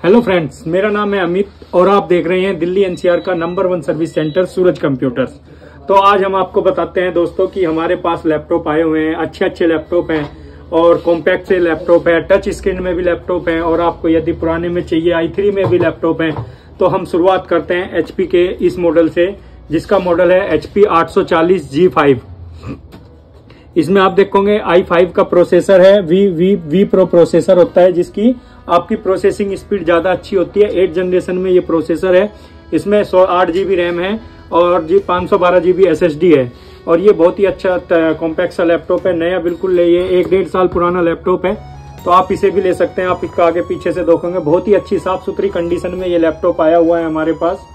Hello friends, मेरा नाम है अमित और आप देख रहे हैं दिल्ली एनसीआर का number 1 service centre Suraj computers. तो आज हम आपको बताते हैं दोस्तों कि हमारे पास लैपटॉप आए हुए हैं, अच्छे लैपटॉप हैं और कॉम्पैक्ट से लैपटॉप है, टच स्क्रीन में भी लैपटॉप है और आपको यदि पुराने में चाहिए i3 में भी लैपटॉप है। तो हम शुरुआत करते हैं HP के इस मॉडल से, जिसका मॉडल है HP 840 G5। इसमें आप देखोगे i5 का प्रोसेसर है, V प्रो प्रोसेसर होता है, जिसकी आपकी प्रोसेसिंग स्पीड ज्यादा अच्छी होती है। 8 जनरेशन में ये प्रोसेसर है। इसमें 8 GB रैम है और 512 GB SSD है और ये बहुत ही अच्छा कॉम्पैक्ट सा लैपटॉप है। नया बिल्कुल ये 1-1.5 साल पुराना लैपटॉप है, तो आप इसे भी ले सकते हैं। आप इसका आगे पीछे से देखोगे बहुत ही अच्छी साफ सुथरी कंडीशन में ये लैपटॉप आया हुआ है हमारे पास।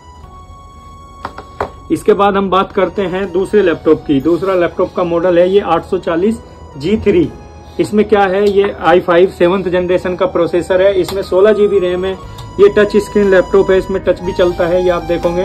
इसके बाद हम बात करते हैं दूसरे लैपटॉप की। दूसरा लैपटॉप का मॉडल है ये 840 G3। इसमें क्या है, ये i5 7th जनरेशन का प्रोसेसर है। इसमें 16 GB रैम है। ये टच स्क्रीन लैपटॉप है, इसमें टच भी चलता है, ये आप देखोगे।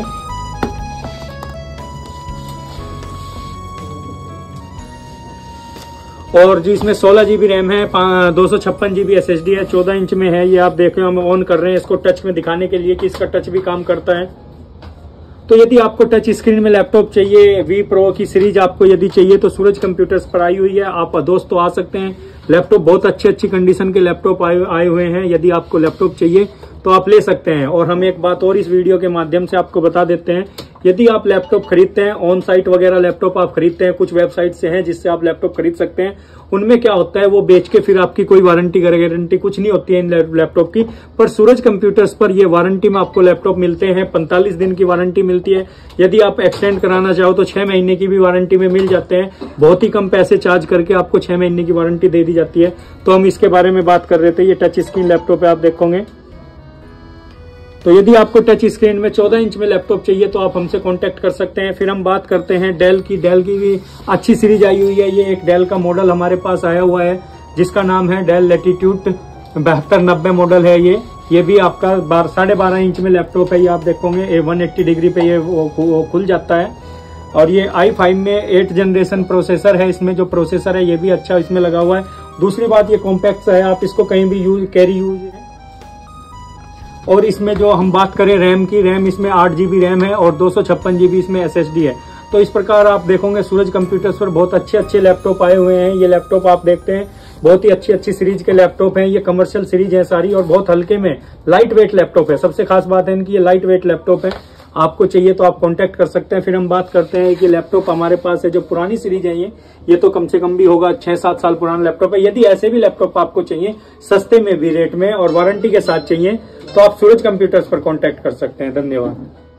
और जो इसमें 16 GB रैम है, 256 GB SSD है, 14 इंच में है। ये आप देख रहे हो, हम ऑन कर रहे हैं इसको टच में दिखाने के लिए कि इसका टच भी काम करता है। तो यदि आपको टच स्क्रीन में लैपटॉप चाहिए, V प्रो की सीरीज आपको यदि चाहिए तो सूरज कंप्यूटर्स पर आई हुई है। आप दोस्तों आ सकते हैं। लैपटॉप बहुत अच्छी कंडीशन के लैपटॉप आए हुए हैं। यदि आपको लैपटॉप चाहिए तो आप ले सकते हैं। और हम एक बात और इस वीडियो के माध्यम से आपको बता देते हैं, यदि आप लैपटॉप खरीदते हैं, ऑन साइट वगैरह लैपटॉप आप खरीदते हैं, कुछ वेबसाइट से हैं जिससे आप लैपटॉप खरीद सकते हैं। उनमें क्या होता है, वो बेच के फिर आपकी कोई वारंटी गारंटी कुछ नहीं होती है इन लैपटॉप की। पर सूरज कंप्यूटर्स पर ये वारंटी में आपको लैपटॉप मिलते हैं। 45 दिन की वारंटी मिलती है। यदि आप एक्सटेंड कराना चाहो तो 6 महीने की भी वारंटी में मिल जाते हैं। बहुत ही कम पैसे चार्ज करके आपको 6 महीने की वारंटी दे दी जाती है। तो हम इसके बारे में बात कर रहे थे। ये टच स्क्रीन लैपटॉप है, आप देखोगे। तो यदि आपको टच स्क्रीन में 14 इंच में लैपटॉप चाहिए तो आप हमसे कांटेक्ट कर सकते हैं। फिर हम बात करते हैं डेल की। डेल की भी अच्छी सीरीज आई हुई है। ये एक डेल का मॉडल हमारे पास आया हुआ है जिसका नाम है डेल लैटिट्यूड 7290 मॉडल है। ये भी आपका 12.5 इंच में लैपटॉप है। ये आप देखोगे 180 डिग्री पे ये वो खुल जाता है। और ये i5 में 8 जनरेशन प्रोसेसर है। इसमें जो प्रोसेसर है ये भी अच्छा इसमें लगा हुआ है। दूसरी बात, ये कॉम्पैक्ट है, आप इसको कहीं भी कैरी यूज है। और इसमें जो हम बात करें रैम की, रैम इसमें 8 GB रैम है और 256 GB इसमें SSD है। तो इस प्रकार आप देखोगे सूरज कंप्यूटर्स पर बहुत अच्छे लैपटॉप आए हुए हैं। ये लैपटॉप आप देखते हैं बहुत ही अच्छी सीरीज के लैपटॉप हैं। ये कमर्शियल सीरीज है सारी और बहुत हल्के में लाइट वेट लैपटॉप है। सबसे खास बात है इनकी, ये लाइट वेट लैपटॉप है। आपको चाहिए तो आप कांटेक्ट कर सकते हैं। फिर हम बात करते हैं कि लैपटॉप हमारे पास है जो पुरानी सीरीज है, ये तो कम से कम भी होगा 6-7 साल पुराना लैपटॉप है। यदि ऐसे भी लैपटॉप आपको चाहिए सस्ते में भी रेट में और वारंटी के साथ चाहिए तो आप सूरज कंप्यूटर्स पर कांटेक्ट कर सकते हैं। धन्यवाद।